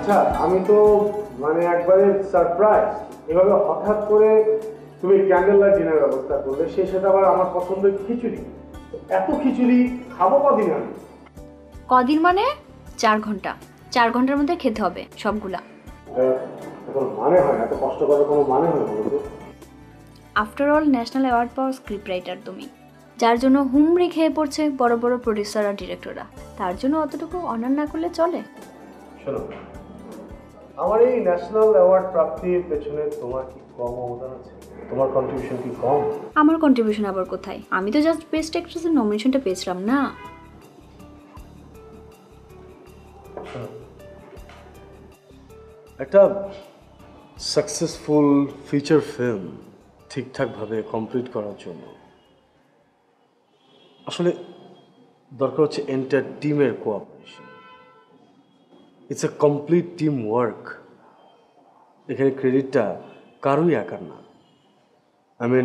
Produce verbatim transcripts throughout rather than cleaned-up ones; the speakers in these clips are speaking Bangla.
আচ্ছা আমি তো মানে একবারে সারপ্রাইজ, এভাবে হঠাৎ করে তুমি ক্যান্ডেল লাইট ডিনার ব্যবস্থা করলে, সেই সাথে আবার আমার পছন্দের খিচুড়ি। এত খিচুড়ি খাবো কদিন আমি? কদিন মানে চার ঘন্টা। চার ঘন্টার মধ্যে খেতে হবে সবগুলা। এখন মানে হয়, এত কষ্ট করার কোনো মানে হয় বলো তো? আফটার অল ন্যাশনাল অ্যাওয়ার্ড পাওয়ার স্ক্রিপ্ট রাইটার তুমি, যার জন্য হুমড়ি খেয়ে পড়ছে বড় বড় প্রডিউসার আর ডিরেক্টররা, তার জন্য অতটুকু অনার না করলে চলে? শোনো, আমার এই ন্যাশনাল অ্যাওয়ার্ড প্রাপ্তির পেছনে তোমার কি কম অবদান আছে? তোমার কন্ট্রিবিউশন কি কম? আমার কন্ট্রিবিউশন আবার কোথায়? আমি তো জাস্ট বেস্ট অ্যাক্ট্রেসের নমিনেশনটা পেয়েছিলাম না। একটা সাকসেসফুল ফিচার ফিল্ম ঠিকঠাকভাবে কমপ্লিট করার জন্য আসলে দরকার হচ্ছে এন্টার টিমের cooperation. It's a complete team work. এখানে ক্রেডিটটা কারোই একার না। আই মিন,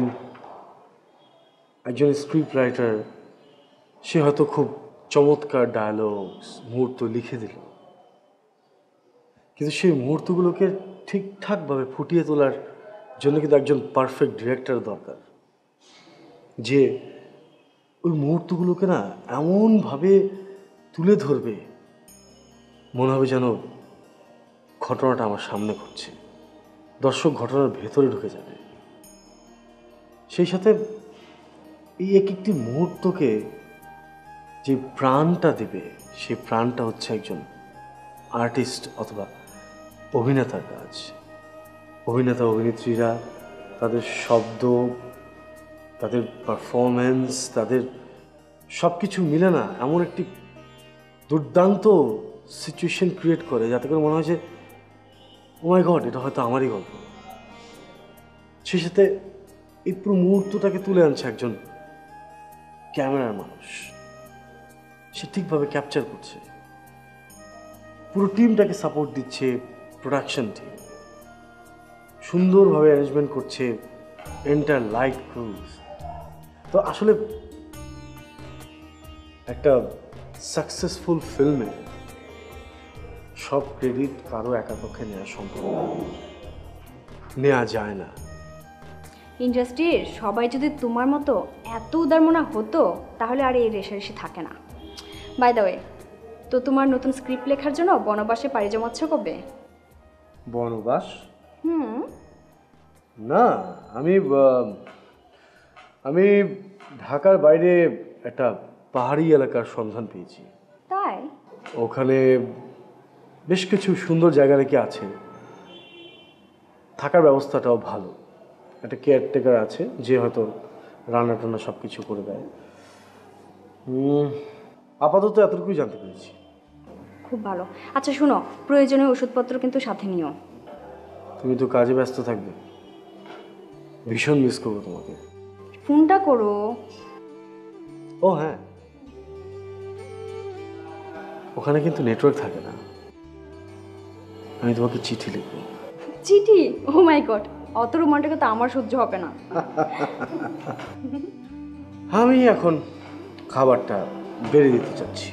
একজন স্ক্রিপ্ট রাইটার সে হয়তো খুব চমৎকার ডায়ালগস মুহূর্ত লিখে দিল, কিন্তু সেই মুহূর্তগুলোকে ঠিকঠাকভাবে ফুটিয়ে তোলার জন্য কিন্তু একজন পারফেক্ট ডিরেক্টর দরকার, যে ওই মুহূর্তগুলোকে না এমনভাবে তুলে ধরবে মনে হবে যেন ঘটনাটা আমার সামনে ঘটছে, দর্শক ঘটনার ভেতরে ঢুকে যাবে। সেই সাথে এই এক একটি মুহূর্তকে যে প্রাণটা দেবে, সেই প্রাণটা হচ্ছে একজন আর্টিস্ট অথবা অভিনেতার কাজ। অভিনেতা অভিনেত্রীরা তাদের শব্দ, তাদের পারফরমেন্স, তাদের সব কিছু মিলে না এমন একটি দুর্দান্ত সিচুয়েশন ক্রিয়েট করে যাতে করে মনে হয় যে ও মাই গড, এটা হয়তো আমারই গল্প। সেই সাথে এই পুরো মুহূর্তটাকে তুলে আনছে একজন ক্যামেরার মানুষ, সে ঠিকভাবে ক্যাপচার করছে, পুরো টিমটাকে সাপোর্ট দিচ্ছে প্রোডাকশন টিম, সুন্দরভাবে অ্যারেঞ্জমেন্ট করছে এন্টার লাইট ক্রুজ। তো আসলে একটা সাকসেসফুল ফিল্মে সব ক্রেডিট কারো একার পক্ষে নেওয়া সম্ভব না, নেওয়া যায় না। ইন্ডাস্ট্রির সবাই যদি তোমার মতো এত উদারমনা হতো তাহলে আর এই রেশারেশি থাকে না। বাই দ্য ওয়ে, তো তোমার নতুন স্ক্রিপ্ট লেখার জন্য বনবাসে পাড়ি জমাচ্ছ কবে? বনবাস? হুম, না, আমি আমি ঢাকার বাইরে একটা পাহাড়ি এলাকার সন্ধান পেয়েছি। তাই? ওখানে বেশ কিছু সুন্দর জায়গা নাকি আছে, থাকার ব্যবস্থাটাও ভালো, একটা কেয়ারটেকার আছে যে হয়তো রান্না টান্না সব কিছু করে দেয়। আপাতত এতটুকুই জানতে পেরেছি। খুব ভালো। আচ্ছা শোনো, প্রয়োজনীয় ওষুধপত্র কিন্তু সাথে নিও। তুমি তো কাজে ব্যস্ত থাকবে, ভীষণ মিস করবো তোমাকে। ফোনটা করো। ও হ্যাঁ, ওখানে কিন্তু নেটওয়ার্ক থাকে না, আমি তোমাকে চিঠি লিখবো। চিঠি? ও মাই গড, অত রোমান্টিকতা আমার সহ্য হবে না। আমি এখন খাবারটা বেড়ে দিতে চাচ্ছি।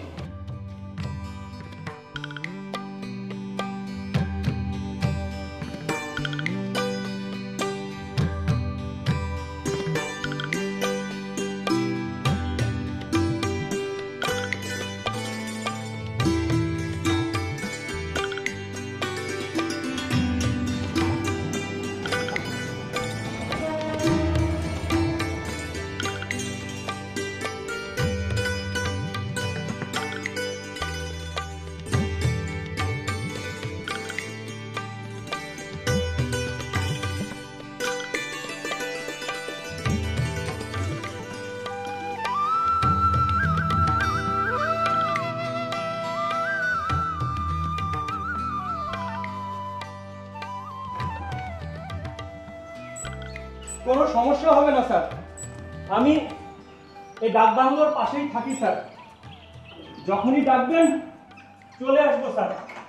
কোনো সমস্যা হবে না স্যার, আমি এই ডাক বাংলোর পাশেই থাকি স্যার, যখনই ডাকবেন চলে আসবো স্যার।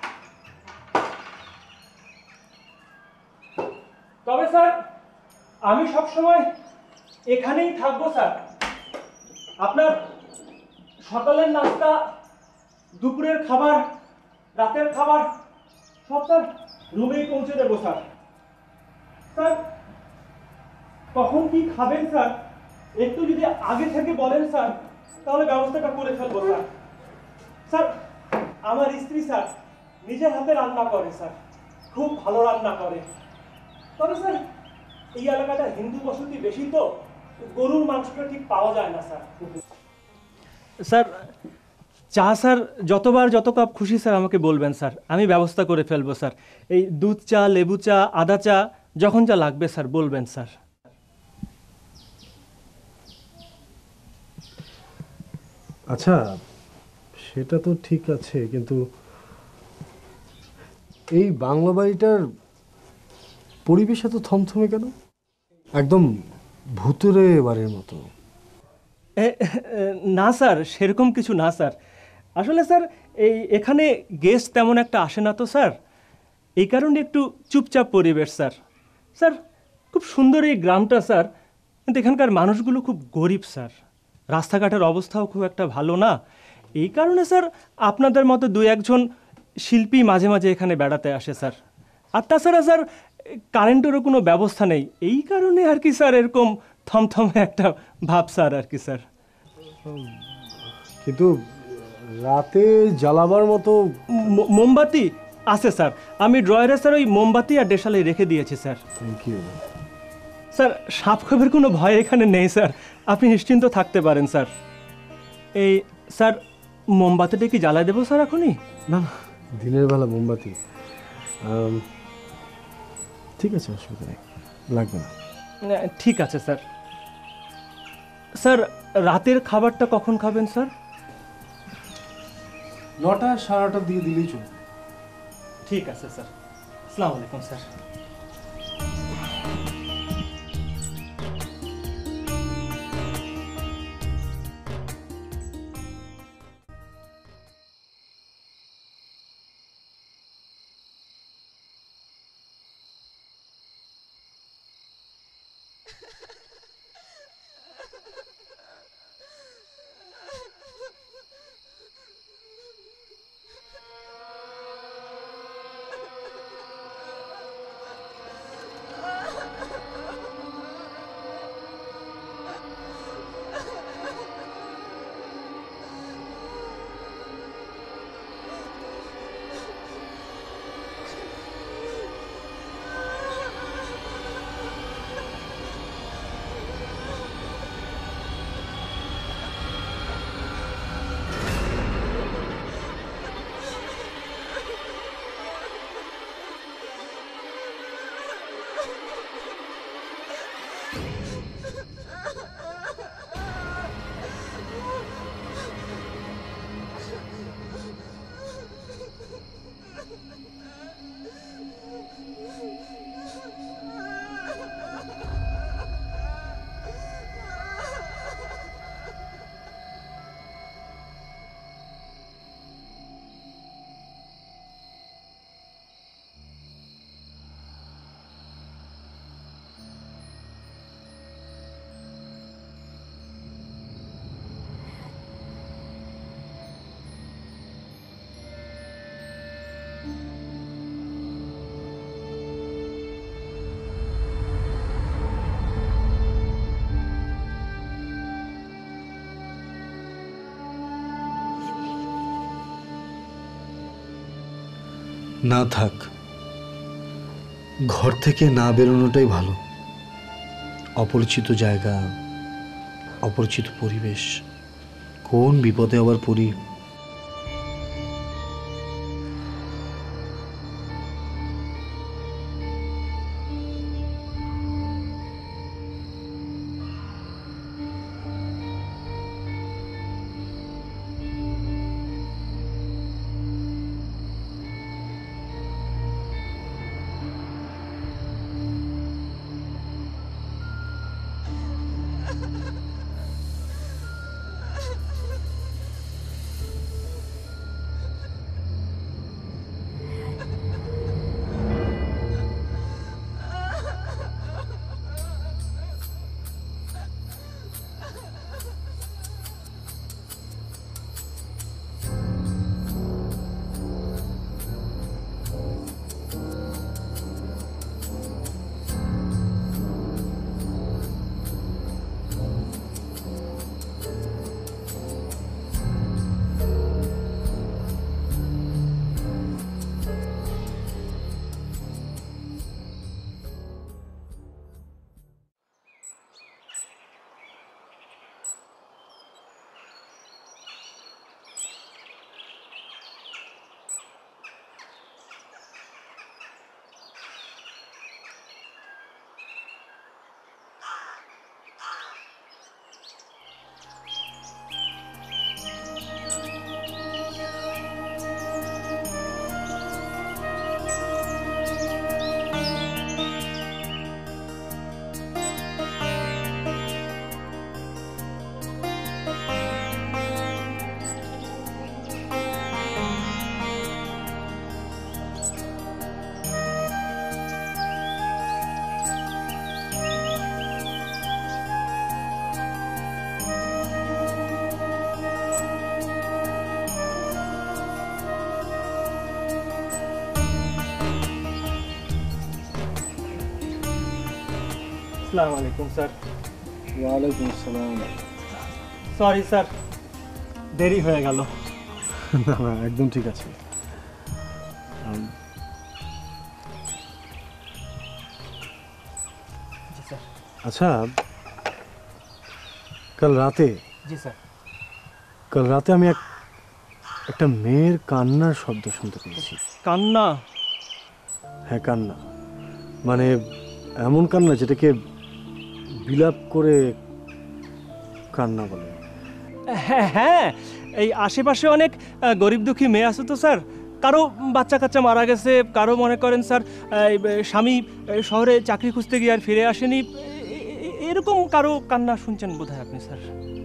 তবে স্যার আমি সবসময় এখানেই থাকবো স্যার। আপনার সকালের নাস্তা, দুপুরের খাবার, রাতের খাবার সব তার রুমেই পৌঁছে দেবো স্যার। স্যার কখন কি খাবেন স্যার একটু যদি আগে থেকে বলেন স্যার, তাহলে ব্যবস্থাটা করে ফেলবো স্যার। স্যার আমার স্ত্রী স্যার নিজের হাতে রান্না করে স্যার, খুব ভালো রান্না করে। তবে স্যার এই এলাকাটা হিন্দু বসতি বেশি, তো গরুর মাংসটা ঠিক পাওয়া যায় না স্যার। স্যার চা স্যার যতবার যত কাপ খুশি স্যার আমাকে বলবেন স্যার, আমি ব্যবস্থা করে ফেলবো স্যার। এই দুধ চা, লেবু চা, আদা চা, যখন যা লাগবে স্যার বলবেন স্যার। আচ্ছা সেটা তো ঠিক আছে, কিন্তু এই বাংলা বাড়িটার পরিবেশ এত থমথমে কেন? একদম ভূতুরে বাড়ির মতো। এ, এ, না স্যার সেরকম কিছু না স্যার। আসলে স্যার এই এখানে গেস্ট তেমন একটা আসে না তো স্যার, এই কারণে একটু চুপচাপ পরিবেশ স্যার। স্যার খুব সুন্দর এই গ্রামটা স্যার, কিন্তু এখানকার মানুষগুলো খুব গরিব স্যার, রাস্তাঘাটের অবস্থাও খুব একটা ভালো না। এই কারণে স্যার আপনাদের মতো দু একজন শিল্পী মাঝে মাঝে এখানে বেড়াতে আসে স্যার। আর তাছাড়া স্যার কারেন্টেরও কোনো ব্যবস্থা নেই, এই কারণে আর কি স্যার এরকম থমথমে একটা ভাব স্যার আর কি স্যার। কিন্তু রাতে জ্বালাবার মতো ম- মোমবাতি আছে স্যার, আমি ড্রয়ারে স্যার ওই মোমবাতি আর দেশালাই রেখে দিয়েছি স্যার। Thank you. স্যার সাপ খোপের কোনো ভয় এখানে নেই স্যার, আপনি নিশ্চিন্ত থাকতে পারেন স্যার। এই স্যার মোমবাতিটা কি জ্বালায় দেবো স্যার এখনই? না না, দিনের বেলা মোমবাতি আম, ঠিক আছে, অসুবিধা নেই, লাগবে না। না, ঠিক আছে স্যার। স্যার রাতের খাবারটা কখন খাবেন স্যার? নটা সাড়ে নটা দিয়ে দিলেই চলবে। ঠিক আছে স্যার, আসসালামু আলাইকুম স্যার। না থাক, ঘর থেকে না বেরোনোটাই ভালো। অপরিচিত জায়গা, অপরিচিত পরিবেশ, কোন বিপদে আবার পড়ি। আসসালামু আলাইকুম স্যার। ওয়ালাইকুম আসসালাম। সরি স্যার, দেরি হয়ে গেল। না না, একদম ঠিক আছে। আম, জি স্যার। আচ্ছা, কাল রাতে জি স্যার। কাল রাতে আমি এক একটা মেয়ের কান্নার শব্দ শুনতে পেয়েছি। কান্না? হ্যাঁ, কান্না। মানে এমন কান্না যেটাকে বিলাপ করে কান্না বলে। হ্যাঁ হ্যাঁ, এই আশেপাশে অনেক আহ, গরিব দুঃখী মেয়ে আছে তো স্যার। কারো বাচ্চা কাচ্চা মারা গেছে, কারো মনে করেন স্যার এই, স্বামী এই, শহরে চাকরি খুঁজতে গিয়ে আর ফিরে আসেনি, এ- এ- এরকম কারো কান্না শুনছেন বোধহয় আপনি স্যার।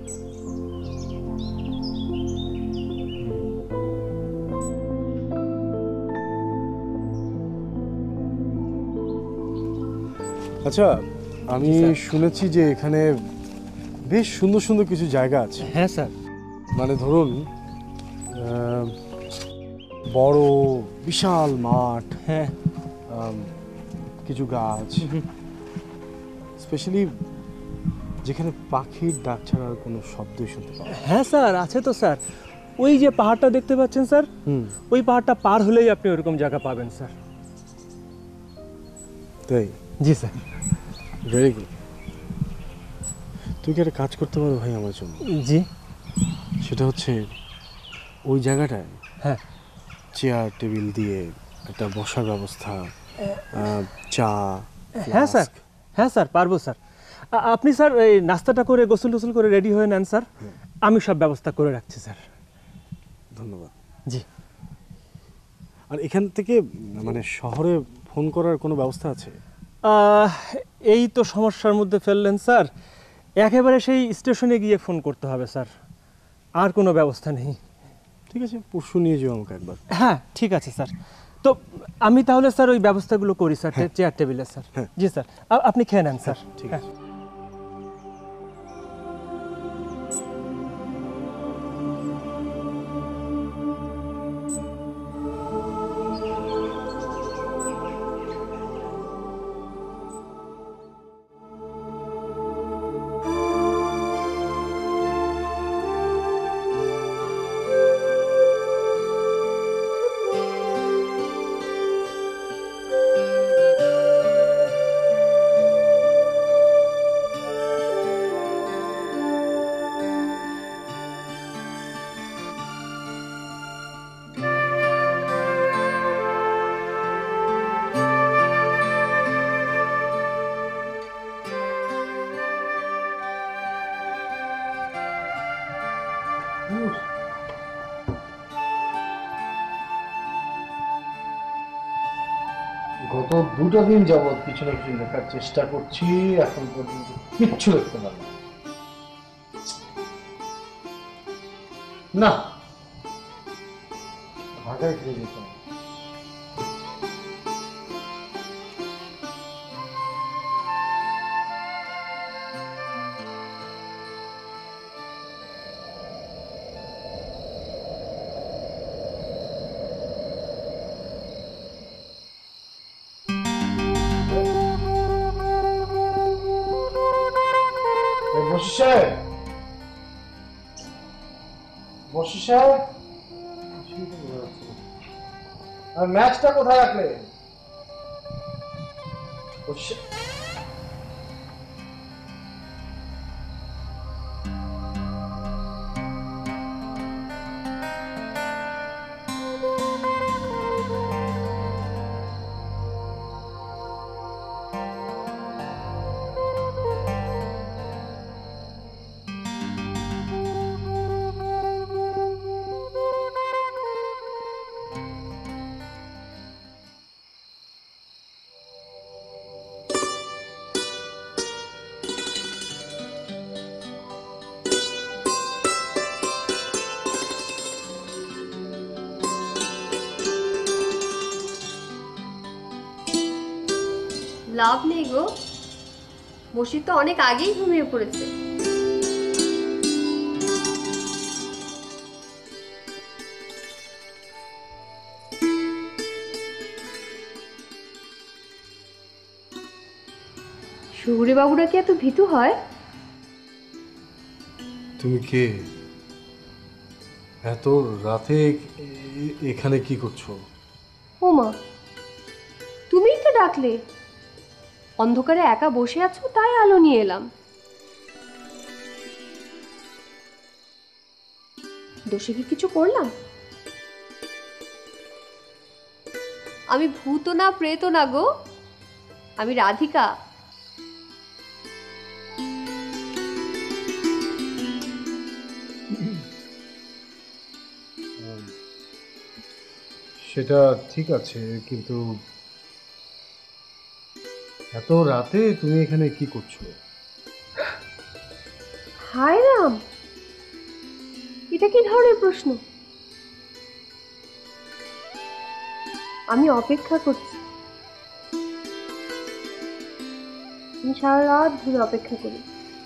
আচ্ছা, আমি জি, স্যার। শুনেছি যে এখানে বেশ সুন্দর সুন্দর কিছু জায়গা আছে। হ্যাঁ স্যার। মানে ধরুন আহ, বড় বিশাল মাঠ, হ্যাঁ। আম, কিছু গাছ, স্পেশালি যেখানে পাখির ডাক ছাড়ার কোনো শব্দই শুনতে পাওয়া যায় না। হ্যাঁ স্যার, আছে তো স্যার। ওই যে পাহাড়টা দেখতে পাচ্ছেন স্যার, হুম, ওই পাহাড়টা পার হলেই আপনি ওরকম জায়গা পাবেন স্যার। তাই? জি স্যার। Very good. তুই কি একটা কাজ করতে পারো ভাই আমার জন্য? জি। সেটা হচ্ছে ওই জায়গাটায় হ্যাঁ। চেয়ার টেবিল দিয়ে একটা বসার ব্যবস্থা, আহ, চা, হ্যাঁ স্যার। ফ্লাস্ক। হ্যাঁ স্যার, পারবো স্যার। আ- আপনি স্যার এই নাস্তাটা করে গোসল টোসল করে রেডি হয়ে নেন স্যার, আমি সব ব্যবস্থা করে রাখছি স্যার। ধন্যবাদ। জি। আর এখান থেকে মানে শহরে ফোন করার কোনো ব্যবস্থা আছে? আহ, এই তো সমস্যার মধ্যে ফেললেন স্যার, একেবারে সেই স্টেশনে গিয়ে ফোন করতে হবে স্যার, আর কোনো ব্যবস্থা নেই। ঠিক আছে, পরশু নিয়ে যাও আমাকে একবার। হ্যাঁ ঠিক আছে স্যার। তো আমি তাহলে স্যার ওই ব্যবস্থাগুলো করি স্যার, হ্যাঁ। চেয়ার টেবিলে স্যার। হ্যাঁ। জি স্যার, আ- আপনি খেয়ে নেন স্যার। ঠিক হ্যাঁ। আছে। গত দুটো দিন যাবৎ কিছু না কিছু লেখার চেষ্টা করছি, এখন পর্যন্ত কিচ্ছু লিখতে পারলাম না। ঢাকায় ফিরে যেতে হবে। এই বশির সাহেব, বশির সাহেব, আর ম্যাচটা কোথায় রাখলে? বশির সাহেব, লাভ নেই গো, বসির তো অনেক আগেই ঘুমিয়ে পড়েছে। শহুরে বাবুরা কি এত ভীতু হয়? তুমি কে? এত রাতে এ- এখানে কি করছো? ও মা, তুমিই তো ডাকলে। অন্ধকারে একা বসে আছো তাই আলো নিয়ে এলাম। দোষে কি কিছু করলাম? আমি ভূত না প্রেত না গো, আমি রাধিকা। সেটা ঠিক আছে, কিন্তু এত রাতে তুমি এখানে কি করছো? হায় রাম, এটা কি ধরনের প্রশ্ন? আমি অপেক্ষা করছি। আমি সারা রাত ধরে অপেক্ষা করি,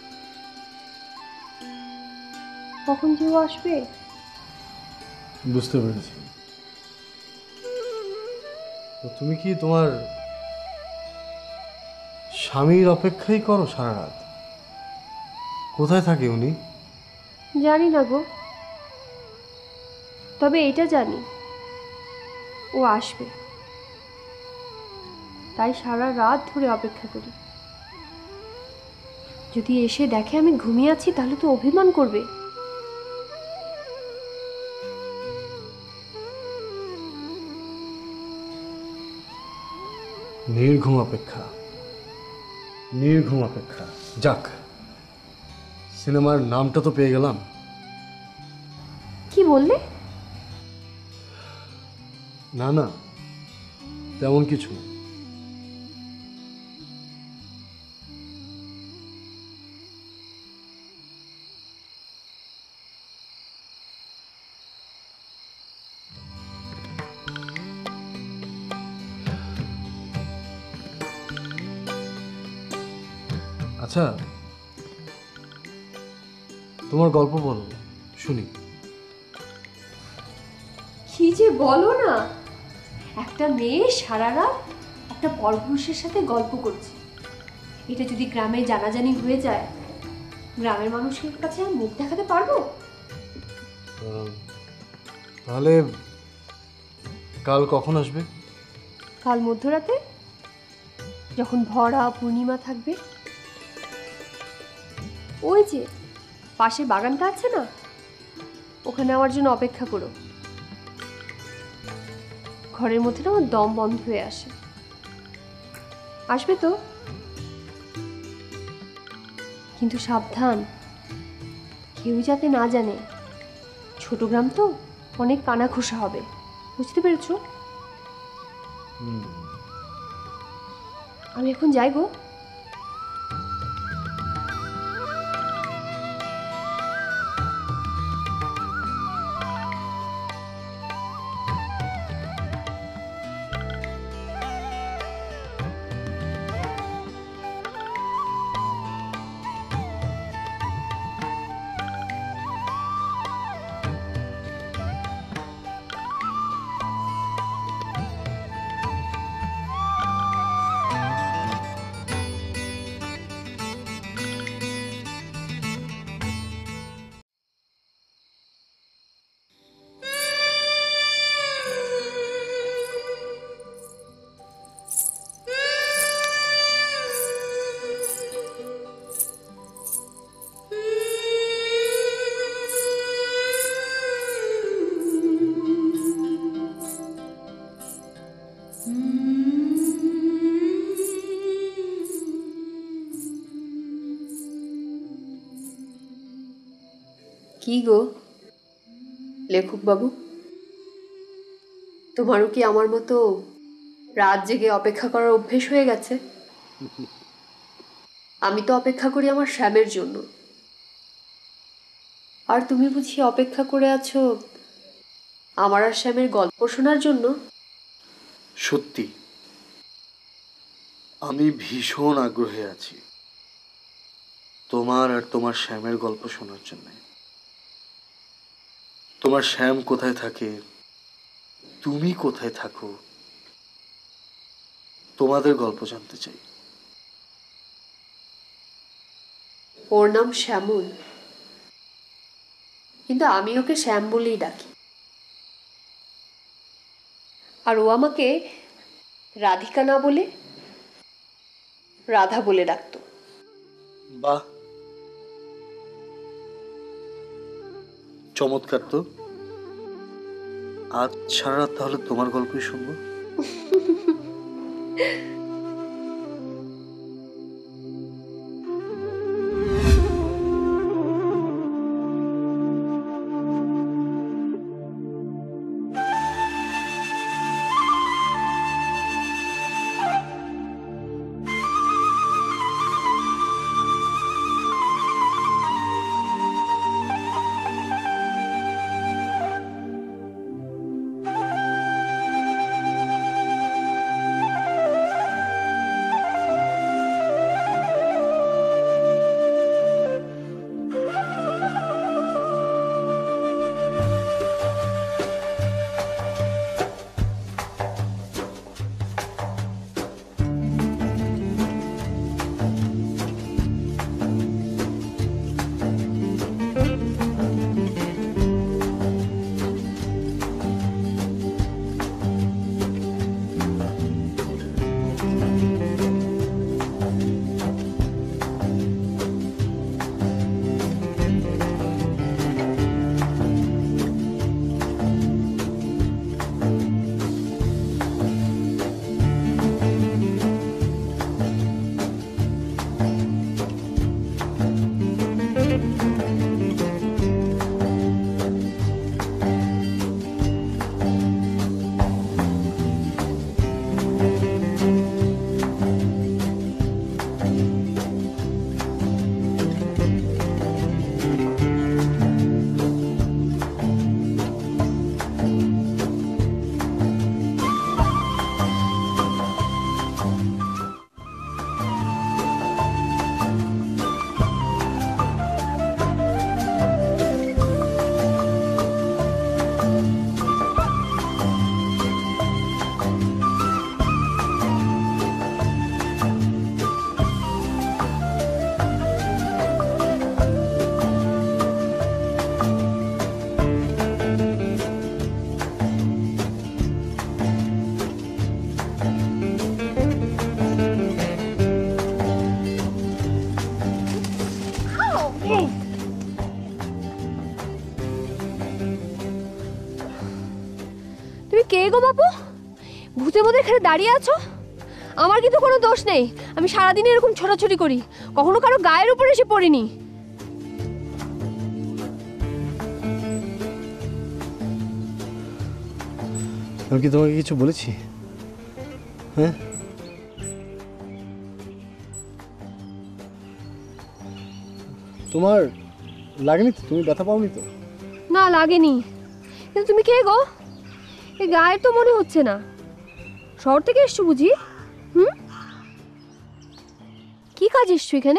কখন যে ও আসবে। বুঝতে পেরেছি। তো তুমি কি তোমার স্বামীর অপেক্ষাই করো সারা রাত? কোথায় থাকে উনি? জানি না গো, তবে এটা জানি ও আসবে, তাই সারা রাত ধরে অপেক্ষা করি। যদি এসে দেখে আমি ঘুমিয়ে আছি তাহলে তো অভিমান করবে। নির্ঘুম অপেক্ষা, নির্ঘুম অপেক্ষা। যাক, সিনেমার নামটা তো পেয়ে গেলাম। কি বললে? না না, তেমন কিছু না। আচ্ছা, তোমার গল্প বলো, শুনি। কি যে বলো না, একটা মেয়ে সারা রাত একটা পরপুরুষের সাথে গল্প করছে। এটা যদি গ্রামে জানাজানি হয়ে যায়, গ্রামের মানুষের কাছে আমি মুখ দেখাতে পারবো? আহ, তাহলে কাল কখন আসবে? কাল মধ্যরাতে, যখন ভরা পূর্ণিমা থাকবে। ওই যে পাশের বাগানটা আছে না, ওখানে আমার জন্য অপেক্ষা করো। ঘরের মধ্যে না আমার দম বন্ধ হয়ে আসে। আসবে তো? কিন্তু সাবধান, কেউ যাতে না জানে। ছোট গ্রাম তো, অনেক কানাঘুষা হবে, বুঝতে পেরেছো? আমি এখন যাই গো। কি গো লেখক বাবু, তোমারও কি আমার মতো রাত জেগে অপেক্ষা করার অভ্যেস হয়ে গেছে? আমি তো অপেক্ষা করি আমার শ্যামের জন্য, আর তুমি বুঝি অপেক্ষা করে আছো আমার আর শ্যামের গল্প শোনার জন্য? সত্যি, আমি ভীষণ আগ্রহে আছি তোমার আর তোমার শ্যামের গল্প শোনার জন্য। তোমার শ্যাম কোথায় থাকে, তুমি কোথায় থাকো, তোমাদের গল্প জানতে চাই। ওর নাম শ্যামল, কিন্তু আমি ওকে শ্যাম বলেই ডাকি। আর ও আমাকে রাধিকা না বলে রাধা বলে ডাকতো। বাহ, চমৎকার তো। আজ সারা রাত তাহলে তোমার গল্পই শুনবো। কে গো বাবু, ভূতের মধ্যে এখানে দাঁড়িয়ে আছো? আমার কিন্তু কোনো দোষ নেই, আমি সারাদিন এরকম ছোটাছুটি করি, কখনো কারো গায়ের উপর এসে পড়িনি। আমি কি তোমাকে কিছু বলেছি? হ্যাঁ, তোমার লাগেনি তো? তুমি ব্যথা পাওনি তো? না লাগেনি, কিন্তু তুমি কে গো? এই গায়ের তো মনে হচ্ছে না। শহর থেকে এসছো বুঝি? হুম, কি কাজ এসছো এখানে?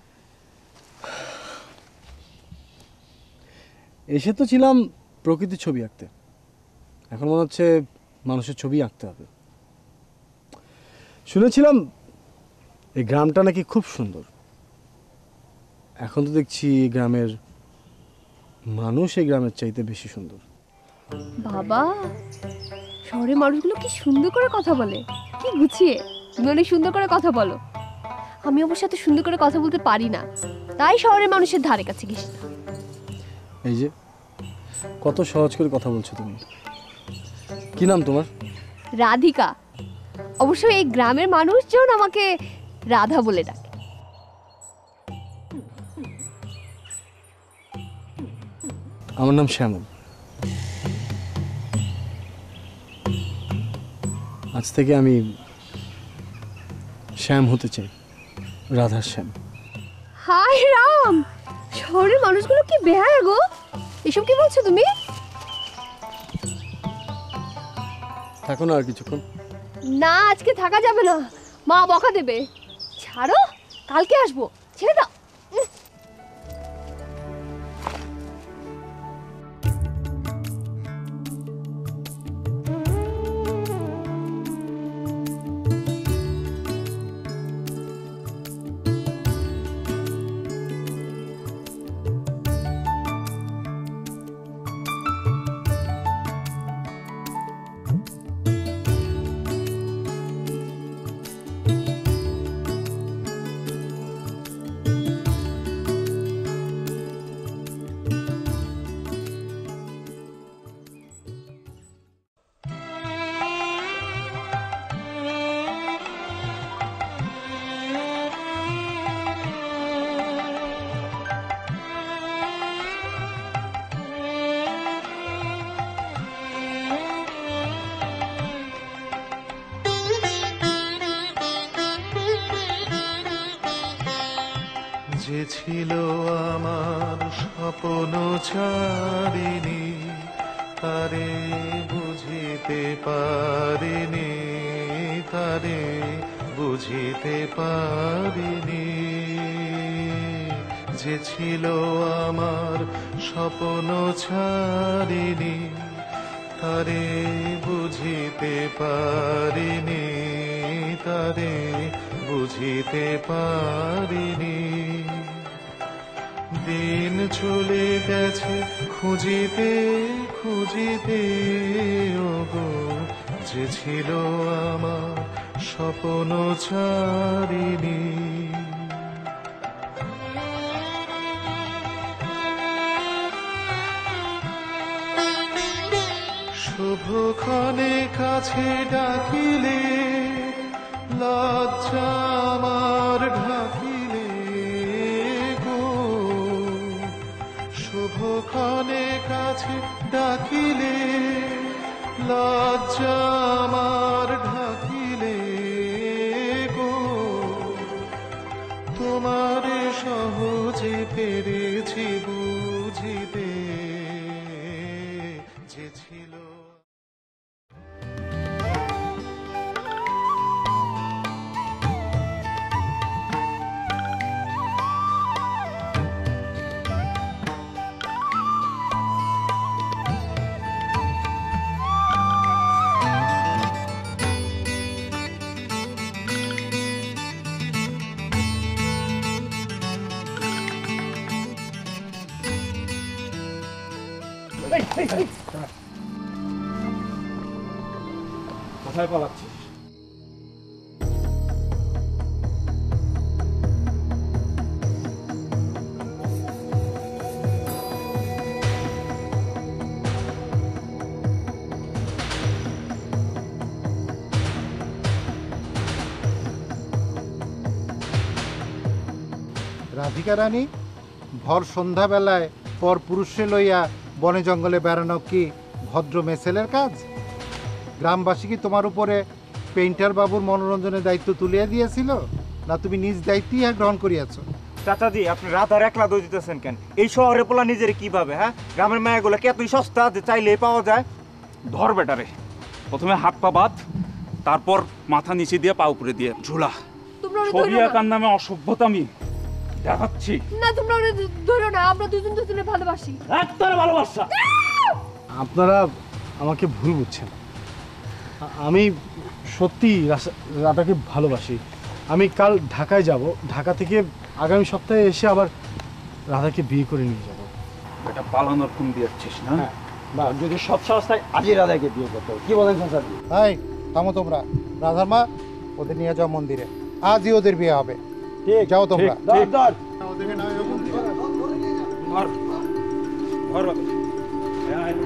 এসে তো ছিলাম প্রকৃতির ছবি আঁকতে, এখন মনে হচ্ছে মানুষের ছবি আঁকতে হবে। শুনেছিলাম এই গ্রামটা নাকি খুব সুন্দর, এখন তো দেখছি গ্রামের মানুষ এই গ্রামের চাইতে বেশি সুন্দর। বাবা, শহরের মানুষগুলো কি সুন্দর করে কথা বলে, কি গুছিয়ে। তুমি অনেক সুন্দর করে কথা বলো। আমি অবশ্য এত সুন্দর করে কথা বলতে পারি না, তাই শহরের মানুষের ধারে কাছে গেছি না। এই যে কত সহজ করে কথা বলছো তুমি। কি নাম তোমার? রাধিকা। অবশ্য এই গ্রামের মানুষজন আমাকে রাধা বলে ডাকে। আমার নাম শ্যামল। আজ থেকে আমি শ্যাম হতে চাই, রাধার শ্যাম। হায় রাম, শহরের মানুষগুলো কি বেহায়া গো, এসব কি বলছো তুমি? থাকো না আর কিছুক্ষণ। না, আজকে থাকা যাবে না, মা বকা দেবে। ছাড়ো, কালকে আসবো, ছেড়ে দাও। ছিল আমার স্বপ্ন ছাড়িনি, তারে বুঝিতে পারিনি, তারে বুঝিতে পারিনি। যে ছিল আমার স্বপ্ন ছাড়িনি, তারে বুঝিতে পারিনি, তারে বুঝিতে পারিনি। দিন চলে গেছে খুঁজিতে খুঁজিতে, ওগো যে ছিল আমার স্বপ্ন ছাড়িনি। শুভক্ষণে কাছে ডাকিলে, লজ্জা আমার ঢাকিলে গো। শুভক্ষণে কাছে ডাকিলে, লজ্জা আমার ঢাকিলে গো। তোমারে সহজে পেরেছি বুঝিতে, যে ছিল কোথায় পালাচ্ছিস? রাধিকা রানী, ভর সন্ধ্যাবেলায় পর পুরুষে লইয়া বনে জঙ্গলে বেড়ানো কি ভদ্র মেসেলের কাজ? গ্রামবাসী কি তোমার উপরে পেইন্টার বাবুর মনোরঞ্জনের দায়িত্ব তুলিয়া দিয়েছিল, না তুমি নিজ দায়িত্বই ইহা গ্রহণ করিয়াছ? চাচাজি, আপনি রাধার একলা দোষ দিতেছেন কেন? এই শহরে পোলা নিজের কিভাবে, হ্যাঁ? গ্রামের মায়াগুলো কি এতই সস্তা যে চাইলেই পাওয়া যায়? ধর বেটারে, প্রথমে হাত পা বাঁধ, তারপর মাথা নিচে দিয়ে পা উপরে দিয়ে ঝুলা। তোমরা ওরে ছবি ধরো না। আঁকার নামে অসভ্যতামি দেখাচ্ছি। না, তোমরা ওরে ধরো না, আমরা দুজন দুজনে ভালোবাসি। একটার ভালোবাসা। আপনারা আমাকে ভুল বুঝছেন। আ- আমি সত্যি রাধাকে ভালোবাসি। আমি কাল ঢাকায় যাব, ঢাকা থেকে আগামী সপ্তাহে এসে আবার রাধাকে বিয়ে করে নিয়ে যাব। এটা পালানোর ফোন দিয়েছিস না? বা যদি সব সস্তায় আজই রাধাকে বিয়ে করতে হবে। কি বলেন চাচাজি? হাই, থামো তোমরা। রাধার মা, ওদের নিয়ে যাও মন্দিরে, আজই ওদের বিয়ে হবে। ঠিক, যাও তোমরা। দর দর। ওদেরকে নিয়ে যাও মন্দিরে। ধর, ধর বাবা। এই আয়।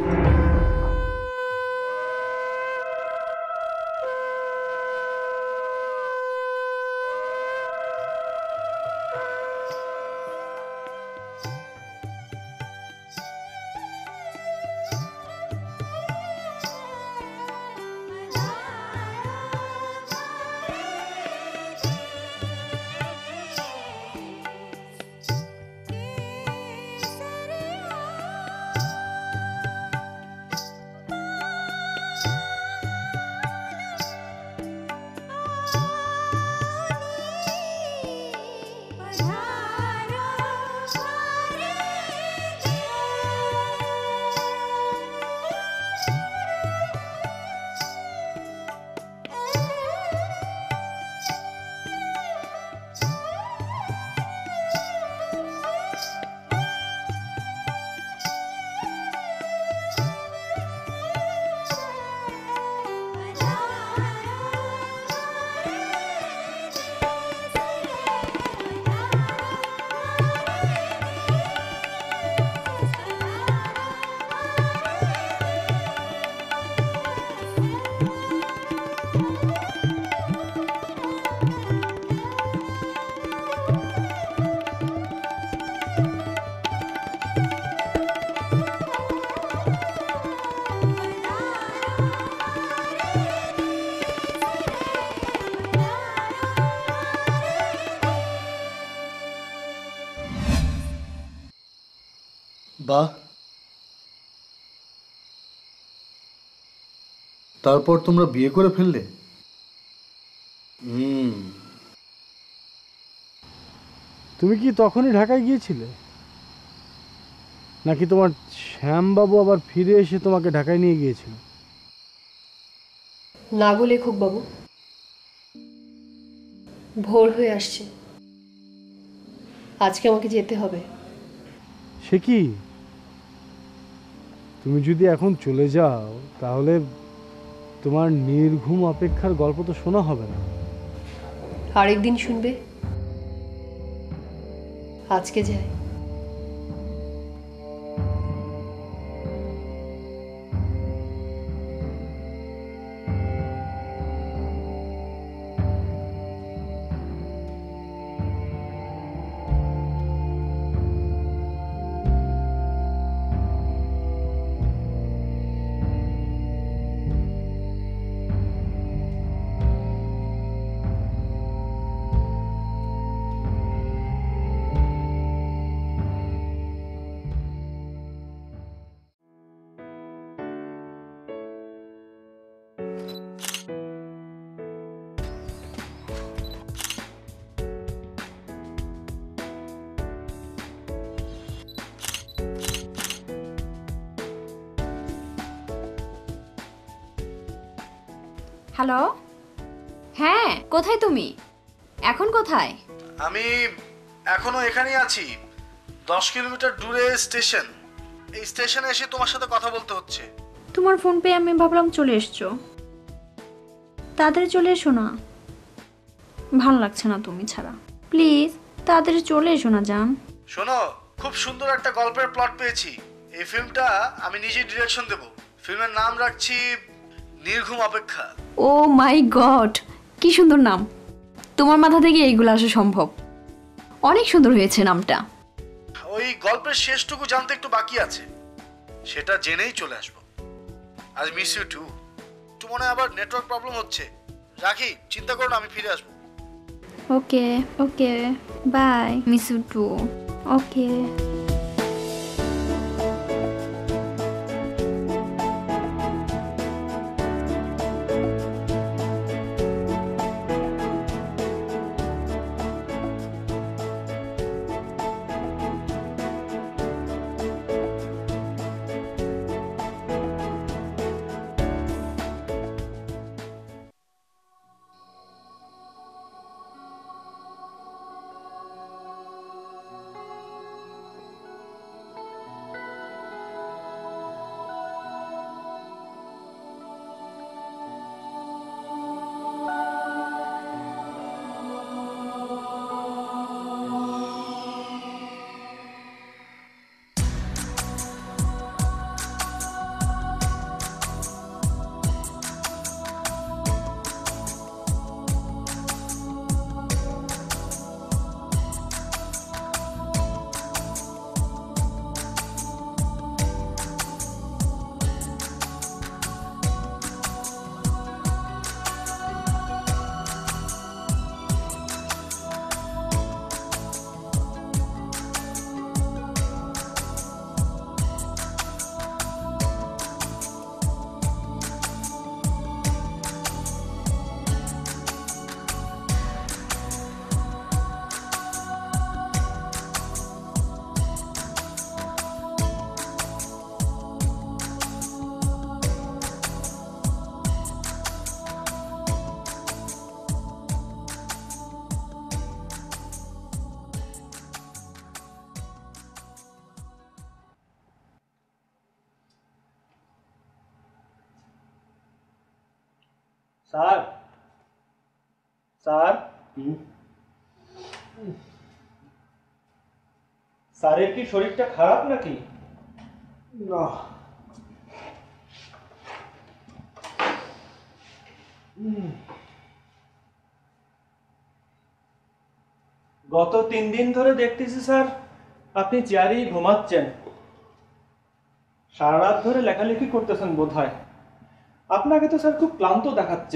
তারপর তোমরা বিয়ে করে ফেললে? হুম, তুমি কি তখনই ঢাকায় গিয়েছিলে, নাকি তোমার শ্যামবাবু আবার ফিরে এসে তোমাকে ঢাকায় নিয়ে গিয়েছিল? না গো লেখক বাবু, ভোর হয়ে আসছে, আজকে আমাকে যেতে হবে। সে কি, তুমি যদি এখন চলে যাও তাহলে তোমার নির্ঘুম অপেক্ষার গল্প তো শোনা হবে না। আরেকদিন শুনবে, আজকে যাই। হ্যালো, হ্যাঁ কোথায় তুমি? এখন কোথায়? আমি এখনো এখানেই আছি, দশ কিলোমিটার দূরে স্টেশন। এই স্টেশনে এসে তোমার সাথে কথা বলতে হচ্ছে। তোমার ফোন পেয়ে আমি ভাবলাম চলে এসছো, তাড়াতাড়ি চলে এসো না, ভালো লাগছে না তুমি ছাড়া। প্লিজ তাড়াতাড়ি চলে এসো না জান। শোনো, খুব সুন্দর একটা গল্পের প্লট পেয়েছি। এই ফিল্মটা আমি নিজেই ডিরেকশন দেব। ফিল্মের নাম রাখছি নির্ঘুম অপেক্ষা। ও মাই গড, কি সুন্দর নাম! তোমার মাথা থেকে এইগুলো আসা সম্ভব? অনেক সুন্দর হয়েছে নামটা। ওই গল্পের শেষটুকু জানতে একটু বাকি আছে, সেটা জেনেই চলে আসবো। আজ মিস ইউ টু। একটু মনে হয় আবার নেটওয়ার্ক প্রবলেম হচ্ছে, রাখি, চিন্তা করো না, আমি ফিরে আসবো। Okay okay, bye, miss you too. Okay. Sir, sir, স্যারের কি শরীরটা খারাপ নাকি? না, গত তিন দিন ধরে দেখতেছি স্যার আপনি চেয়ারেই ঘুমাচ্ছেন, সারা রাত ধরে লেখালেখি করতেছেন বোধহয়। আপনাকে তো স্যার খুব ক্লান্ত দেখাচ্ছে।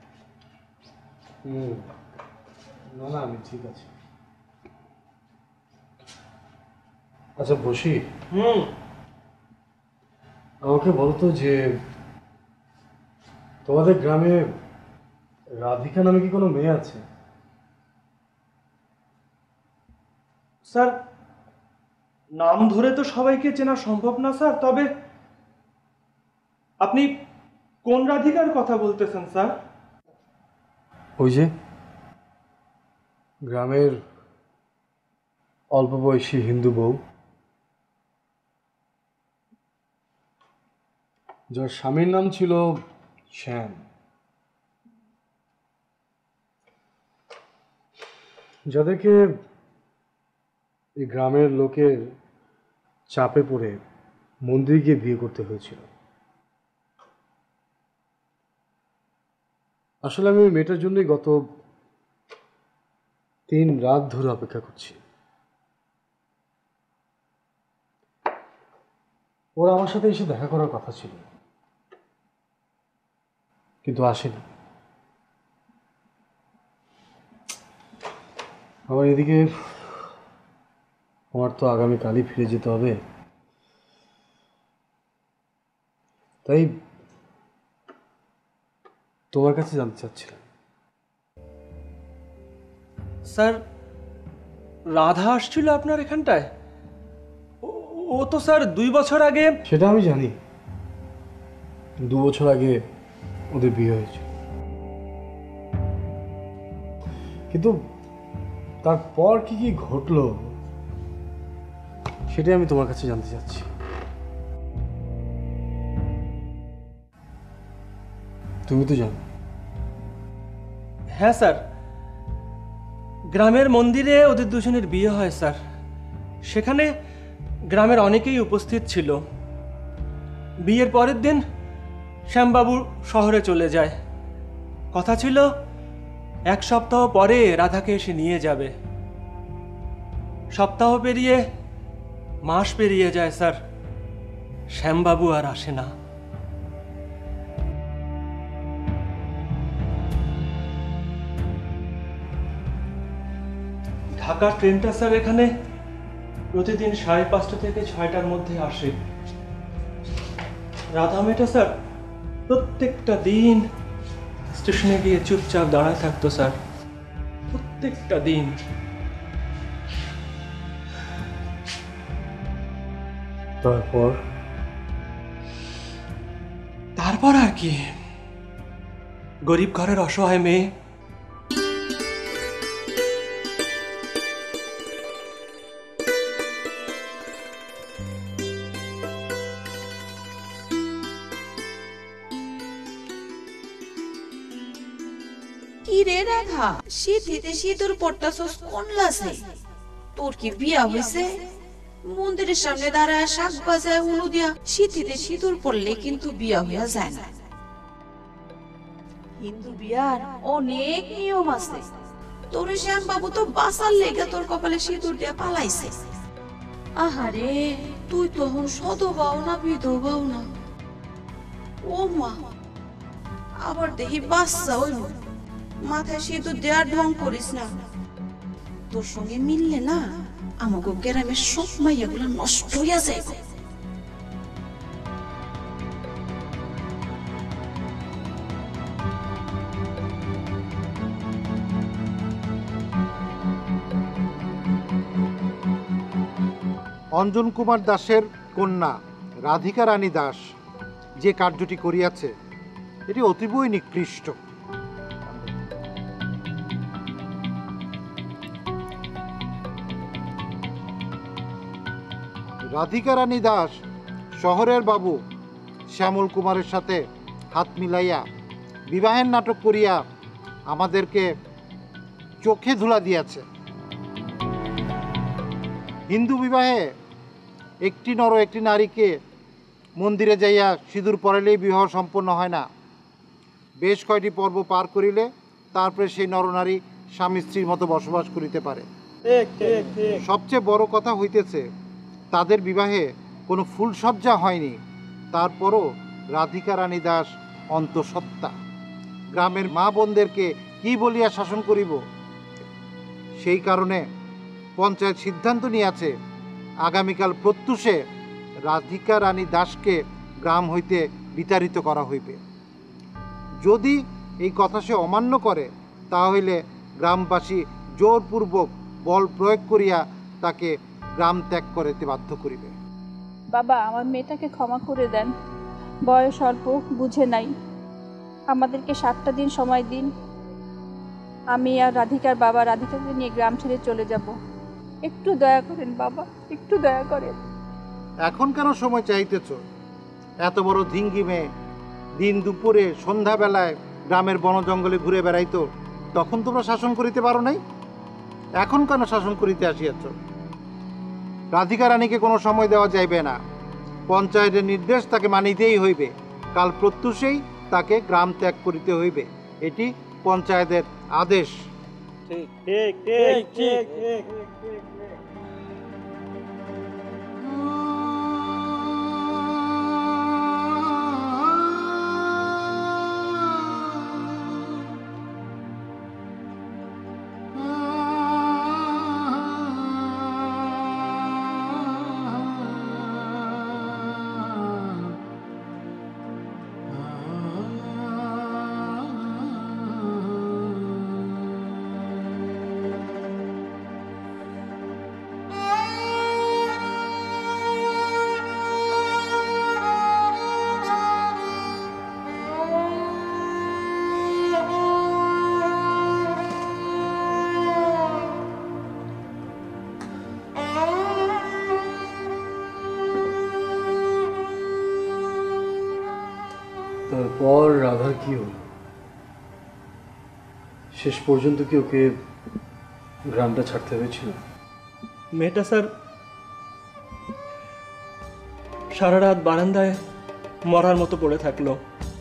হুম, না না, আমি ঠিক আছি। আচ্ছা বসি। হুম, আমাকে বলতো যে তোমাদের গ্রামে রাধিকা নামে কি কোনো মেয়ে আছে? স্যার, নাম ধরে তো সবাইকে চেনা সম্ভব না স্যার, তবে আপনি কোন রাধিকার কথা বলতেছেন স্যার? ওই যে গ্রামের অল্প বয়সী হিন্দু বউ, যার স্বামীর নাম ছিল শ্যাম, যাদেরকে এই গ্রামের লোকের চাপে পড়ে মন্দিরে গিয়ে বিয়ে করতে হয়েছিল। আসলে আমি ওই মেয়েটার জন্যই গত তিন রাত ধরে অপেক্ষা করছি। ওরা আমার সাথে এসে দেখা করার কথা ছিল, কিন্তু আসেনি। আবার এদিকে আমার তো আগামীকালই ফিরে যেতে হবে, তাই তোমার কাছে জানতে চাচ্ছিলাম। স্যার, রাধা আসছিল আপনার এখানটায়? ও- ও তো স্যার দুই বছর আগে। সেটা আমি জানি, দু বছর আগে ওদের বিয়ে হয়েছে, কিন্তু তারপর কি কি ঘটলো সেটাই আমি তোমার কাছে জানতে চাচ্ছি। তুমি তো জানো। হ্যাঁ স্যার, গ্রামের মন্দিরে ওদের দুজনের বিয়ে হয় স্যার। সেখানে গ্রামের অনেকেই উপস্থিত ছিল। বিয়ের পরের দিন শ্যামবাবু শহরে চলে যায়। কথা ছিল এক সপ্তাহ পরে রাধাকে এসে নিয়ে যাবে। সপ্তাহ পেরিয়ে মাস পেরিয়ে যায় স্যার, শ্যামবাবু আর আসে না। ঢাকার ট্রেনটা স্যার এখানে প্রতিদিন সাড়ে পাঁচটা থেকে ছয়টার মধ্যে আসে। রাধা মেয়েটা স্যার প্রত্যেকটা দিন স্টেশনে গিয়ে চুপচাপ দাঁড়ায় থাকতো স্যার, প্রত্যেকটা দিন। তারপর তারপর আর কি, গরিব ঘরের অসহায় মেয়ে, কি রে রাধা, শীতে সিঁদুর পড়তাছস কোন লাসে? তোর কি বিয়া হইছে? মন্দিরের সামনে দাঁড়ায় শাক বাজায় উলু দিয়া শীতে সিঁদুর পড়লে কিন্তু বিয়া হইয়া যায় না। হিন্দু বিয়ার অনেক নিয়ম আছে। তোর শ্যাম বাবু তো বাঁচার লেগে তোর কপালে সিঁদুর দিয়া পালাইছে। আহারে, তুই তখন সদবাও না বিধবাও না। ও মা, আবার দেখি বাচ্চা হইল, মাথায় সিঁদুর দেওয়ার ঢং করিস না। তোর সঙ্গে মিললে না আমাকে গ্রামের সব মাইয়াগুলো নষ্ট হইয়া যায়। অঞ্জন কুমার দাসের কন্যা রাধিকা রানী দাস যে কার্যটি করিয়াছে এটি অতীবই নিকৃষ্ট। রাধিকা রানী দাস শহরের বাবু শ্যামল কুমারের সাথে হাত মিলাইয়া বিবাহের নাটক করিয়া আমাদেরকে চোখে ধুলা দিয়াছে। হিন্দু বিবাহে একটি নর একটি নারীকে মন্দিরে যাইয়া সিঁদুর পরাইলেই বিবাহ সম্পন্ন হয় না। বেশ কয়টি পর্ব পার করিলে তারপরে সেই নরনারী স্বামী স্ত্রীর মতো বসবাস করিতে পারে। সবচেয়ে বড় কথা হইতেছে তাদের বিবাহে কোনো ফুলসজ্জা হয়নি, তারপরও রাধিকা রানী দাস অন্তঃসত্ত্বা। গ্রামের মা বোনদেরকে কি বলিয়া শাসন করিব? সেই কারণে পঞ্চায়েত সিদ্ধান্ত নিয়েছে আগামীকাল প্রত্যুষে রাধিকা রানী দাসকে গ্রাম হইতে বিতাড়িত করা হইবে। যদি এই কথা সে অমান্য করে তাহলে গ্রামবাসী জোরপূর্বক বল প্রয়োগ করিয়া তাকে গ্রাম ত্যাগ করিতে বাধ্য করিবে। বাবা, আমার মেয়েটাকে ক্ষমা করে দেন, বয়স অল্প, বুঝে নাই। আমাদেরকে সাতটা দিন সময় দিন, আমি আর রাধিকার বাবা রাধিকাকে নিয়ে গ্রাম ছেড়ে চলে যাব। একটু দয়া করেন বাবা, একটু দয়া করেন। এখন কেন সময় চাইতেছ? এত বড় ধিঙ্গি মেয়ে দিন দুপুরে সন্ধ্যাবেলায় গ্রামের বন জঙ্গলে ঘুরে বেড়াইতো, তখন তোমরা শাসন করিতে পারো নাই? এখন কেন শাসন করিতে আসিয়াছ? রাধিকা রানীকে কোনো সময় দেওয়া যাইবে না। পঞ্চায়েতের নির্দেশ তাকে মানিতেই হইবে। কাল প্রত্যুষেই তাকে গ্রাম ত্যাগ করিতে হইবে। এটি পঞ্চায়েতের আদেশ। ঠিক ঠিক ঠিক ঠিক ঠিক তারপর রাধার কি হলো? শেষ পর্যন্ত কি ওকে গ্রামটা ছাড়তে হয়েছিল? মেয়েটা স্যার সারা রাত বারান্দায় মরার মতো পড়ে থাকলো।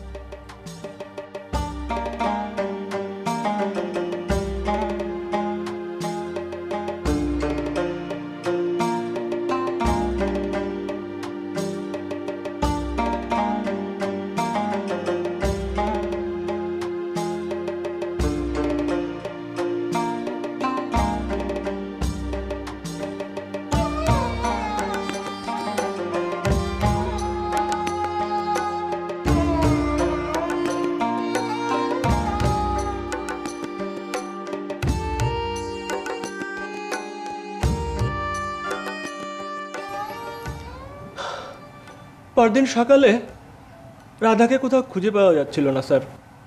পরদিন সকালে রাধাকে কোথাও খুঁজে পাওয়া যাচ্ছিল না স্যার।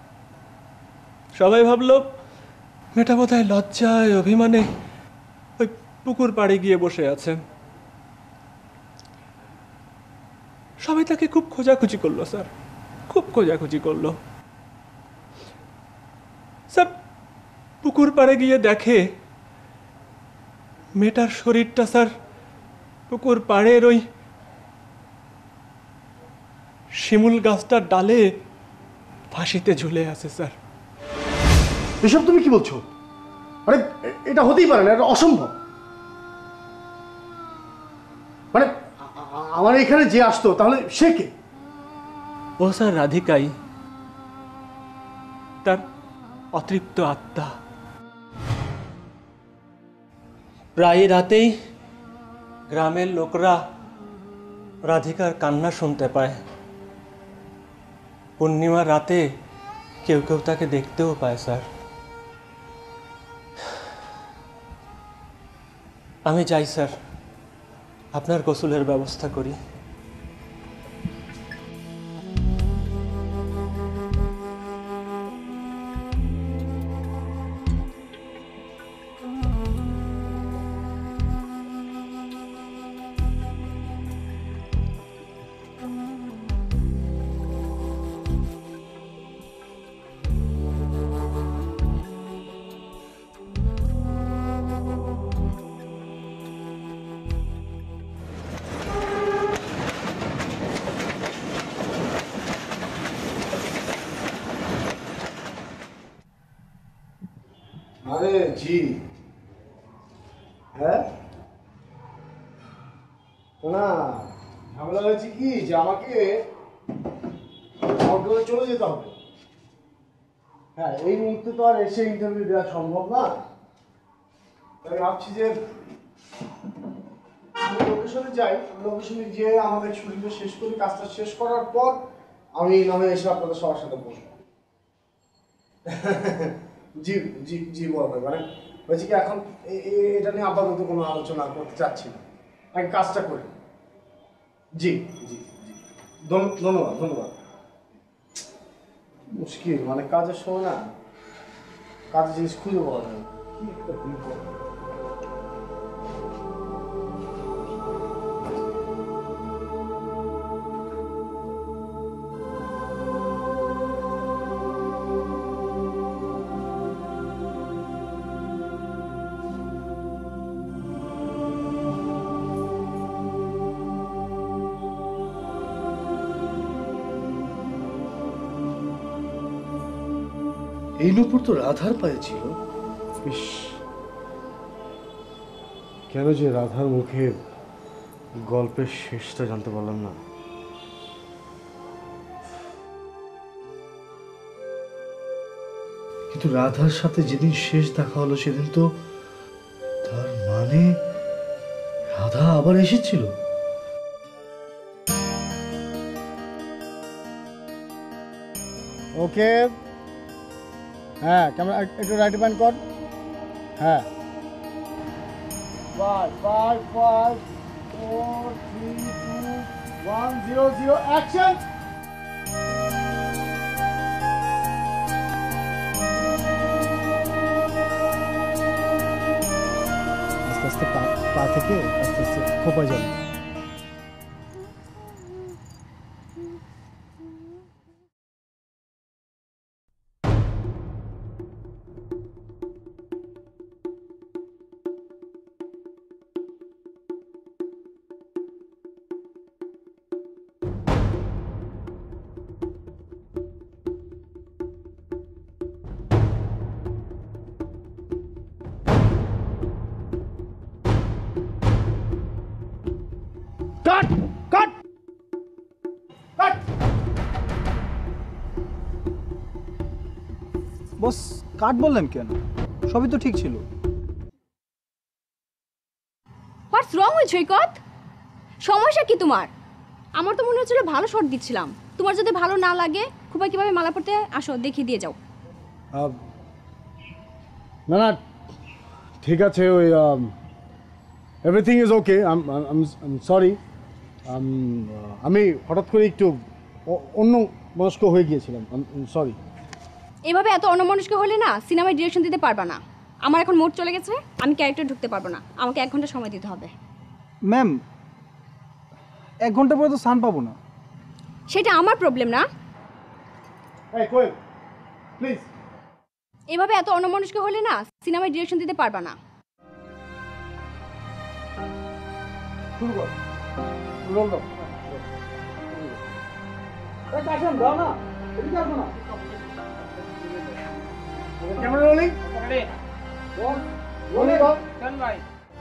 সবাই ভাবলো মেয়েটা বোধহয় লজ্জায় অভিমানে ওই পুকুর পাড়ে গিয়ে বসে আছে। সবাই তাকে খুব খোঁজাখুঁজি করলো স্যার, খুব খোঁজাখুঁজি করলো। স্যার পুকুর পাড়ে গিয়ে দেখে মেয়েটার শরীরটা স্যার পুকুর পাড়ের ওই শিমুল গাছটার ডালে ফাঁসিতে ঝুলে আছে স্যার। এসব তুমি কি বলছো? আরে এটা হতেই পারে না, এটা অসম্ভব। মানে আমার এখানে যে আসতো তাহলে সে কে? ও স্যার রাধিকাই, তার অতৃপ্ত আত্মা। প্রায় রাতেই গ্রামের লোকরা রাধিকার কান্না শুনতে পায়। পূর্ণিমার রাতে কেউ কেউ তাকে দেখতেও পায় স্যার। আমি যাই স্যার, আপনার গোসলের ব্যবস্থা করি। আরে জি, হ্যাঁ না, ঝামেলা হয়েছে কি যে আমাকে অর্ডারে চলে যেতে হবে। হ্যাঁ, এই মুহূর্তে তো আর এসে ইন্টারভিউ দেওয়া সম্ভব না। তাই ভাবছি যে লোকেশনে যাই, লোকেশনে গিয়ে আমাদের ছুটিটা শেষ করি, কাজটা শেষ করার পর আমি নামে এসে আপনাদের সবার সাথে বসবো। জি জি জি বড় ভাই, মানে বলছি কি এখন এ- এ- এটা নিয়ে আপাতত কোনো আলোচনা করতে চাচ্ছি না, আগে কাজটা করি। জি জি জি ধন্য- ধন্যবাদ ধন্যবাদ। মুশকিল, মানে কাজের সময় না কাজের জিনিস খুঁজে পাওয়া যায় না। কি একটা বিপদ। এই নূপুর তো রাধার পায়ে ছিল। ইস, কেন যে রাধার মুখে গল্পের শেষটা জানতে পারলাম না। কিন্তু রাধার সাথে যেদিন শেষ দেখা হলো সেদিন তো তার মানে রাধা আবার এসেছিল। ওকে, হ্যাঁ ক্যামেরা একটু রাইট ব্যান্ড কর। হ্যাঁ, five five five four three two one zero zero action. আস্তে আস্তে পা পা থেকে আস্তে আস্তে খোপা যাবে। কাট কাট কাট। বস কাট বললেন কেন? সবই তো ঠিক ছিল। What's wrong with Saikat? সমস্যা কি তোমার? আমার তো মনে হচ্ছিল ভালো শট দিচ্ছিলাম। তোমার যদি ভালো না লাগে খুবই কিভাবে মালা পড়তে আসো দেখিয়ে দিয়ে যাও। না না ঠিক আছে, ওই everything is okay. Um sorry, আমি হঠাৎ করে একটু অ- অন্য মনস্ক হয়ে গিয়েছিলাম। সরি। এভাবে এত অন্যমনস্ক হলে না সিনেমায় ডিরেকশন দিতে পারবা না। আমার এখন মোড চলে গেছে, আমি ক্যারেক্টার ঢুকতে পারবো না। আমাকে এক ঘন্টা সময় দিতে হবে। ম্যাম, এক ঘন্টা পরে তো সান পাবো না। সেটা আমার প্রবলেম না। এই কোয়েল প্লিজ। এভাবে এত অন্যমনস্ক হলে না সিনেমায় ডিরেকশন দিতে পারবা না। শুরু কর। রোল দাও। আসেন দাও না, এদিকে আসো না। Camera rolling. রোলিং দাও। চল ভাই।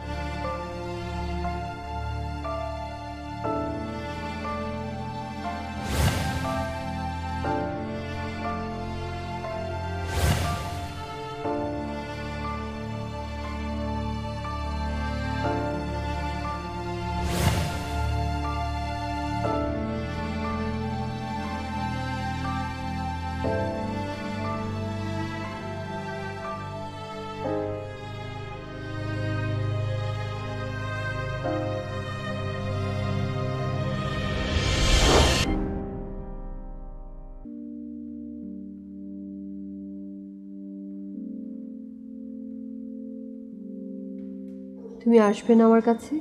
তুমি আসবে না আমার কাছে?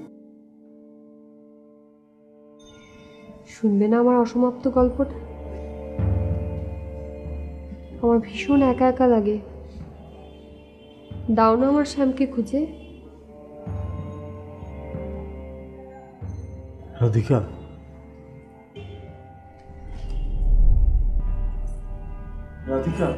শুনবে না আমার অসমাপ্ত গল্পটা? আমার ভীষণ একা একা লাগে। দাও না আমার শ্যামকে খুঁজে। রাধিকা, রাধিকা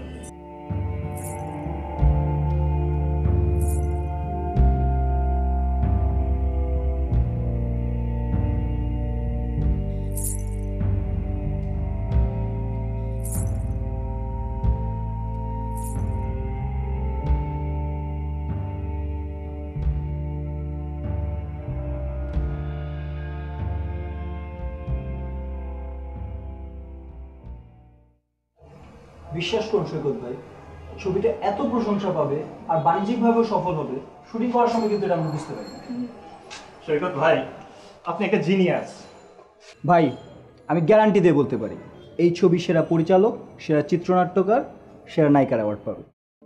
বিশ্বাস করুন সৈকত ভাই, ছবিটা এত প্রশংসা পাবে আর বাণিজ্যিকভাবেও সফল হবে, শুটিং করার সময় কিন্তু এটা আমরা বুঝতে পারি। সৈকত ভাই, আপনি একটা জিনিয়াস ভাই। আমি গ্যারান্টি দিয়ে বলতে পারি এই ছবি সেরা পরিচালক, সেরা চিত্রনাট্যকার, সেরা নায়িকার অ্যাওয়ার্ড পাবে।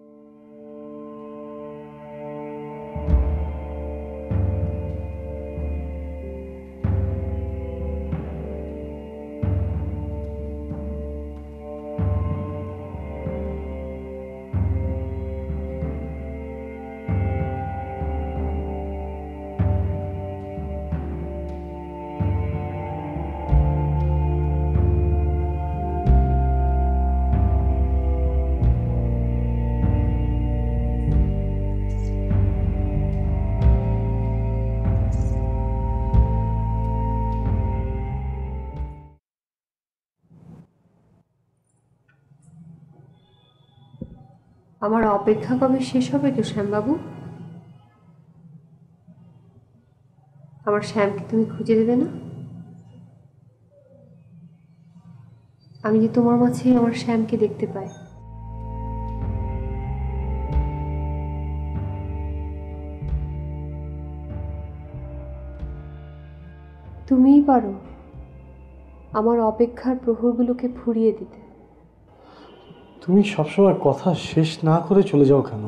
আমার অপেক্ষা কবে শেষ হবে তো শ্যামবাবু? আমার শ্যামকে তুমি খুঁজে দেবে না? আমি যে তোমার মাঝে আমার শ্যামকে দেখতে পাই। তুমিই পারো আমার অপেক্ষার প্রহরগুলোকে ফুরিয়ে দিতে। তুমি সবসময় কথা শেষ না করে চলে যাও কেন?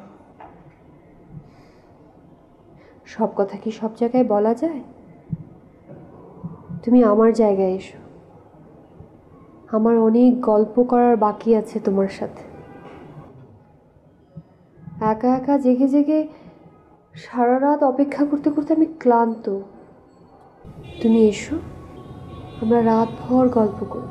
সব কথা কি সব জায়গায় বলা যায়? তুমি আমার জায়গায় এসো, আমার অনেক গল্প করার বাকি আছে তোমার সাথে। একা একা জেগে জেগে সারা রাত অপেক্ষা করতে করতে আমি ক্লান্ত। তুমি এসো, আমরা রাত ভর গল্প করি।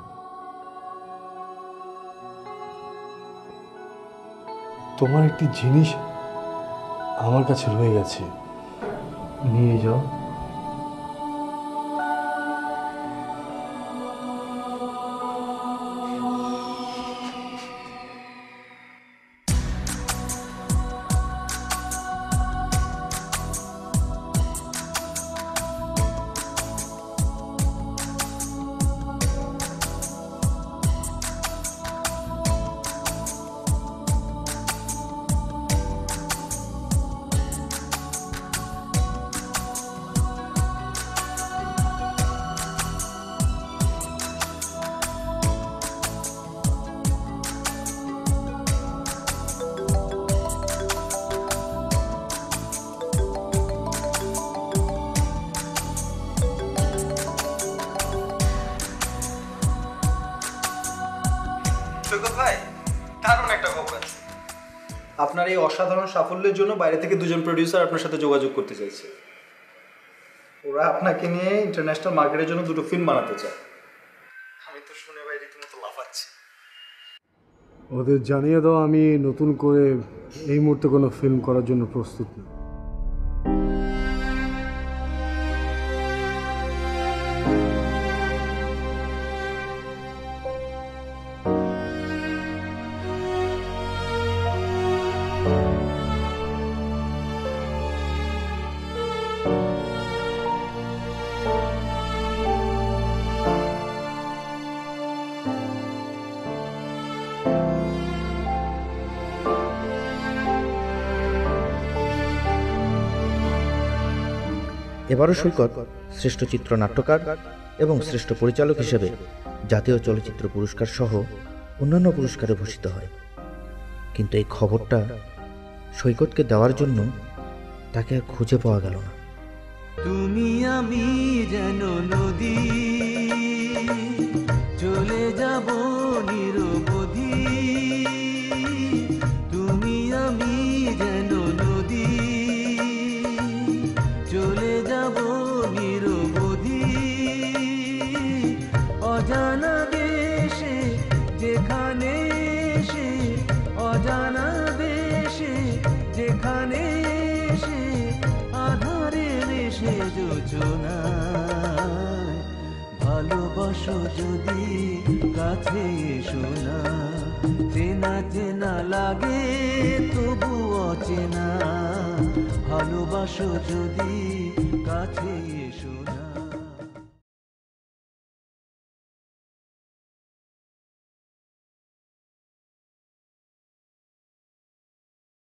তোমার একটি জিনিস আমার কাছে রয়ে গেছে, নিয়ে যাও। সৈকত ভাই, দারুণ একটা খবর আছে। আপনার এই অসাধারণ সাফল্যের জন্য বাইরে থেকে দুজন প্রডিউসার আপনার সাথে যোগাযোগ করতে চাইছে। ওরা আপনাকে নিয়ে ইন্টারন্যাশনাল মার্কেটের জন্য দুটো ফিল্ম বানাতে চায়। আমি তো শুনে ভাই রীতিমতো লাফাচ্ছি। ওদের জানিয়ে দাও আমি নতুন করে এই মুহূর্তে কোনো ফিল্ম করার জন্য প্রস্তুত না। এবারও সৈকত শ্রেষ্ঠ চিত্রনাট্যকার এবং শ্রেষ্ঠ পরিচালক হিসেবে জাতীয় চলচ্চিত্র পুরস্কার সহ অন্যান্য পুরস্কারে ভূষিত হয়। কিন্তু এই খবরটা সৈকতকে দেওয়ার জন্য তাকে আর খুঁজে পাওয়া গেল না। তুমি আমি যেন নদী, চলে যাব নিরবধি। তুমি আমি যেন নদী, চলে যাব নিরবধি। অজানা দেশে যেখানে সে, অজানা দেশে যেখানে সে, আধারের সে যোজনায়। ভালোবাসো যদি কাছে এসো না, চেনা চেনা লাগে তবু অচেনা। ভালোবাসো যদি কাছে এসো না।